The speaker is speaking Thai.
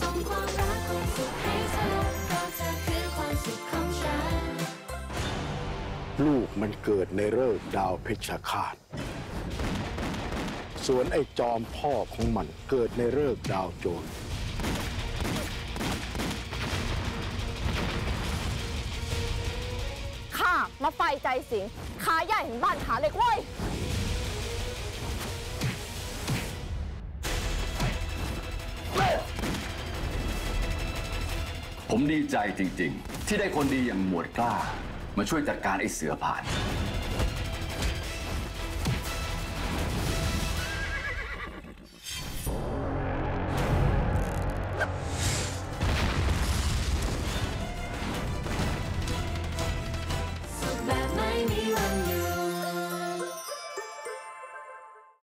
ส่งความรักความสุขให้เธอเพราะเธอคือความสุขของฉันลูกมันเกิดในฤกษ์ดาวเพชฌฆาตส่วนไอ้จอมพ่อของมันเกิดในฤกษ์ดาวโจรข้ามาไฟใจสิงขาใหญ่เห็นบ้านขาเล็กเว้ยผมดีใจจริงๆที่ได้คนดีอย่างหมวดกล้ามาช่วยจัดการไอ้เสือผ่าน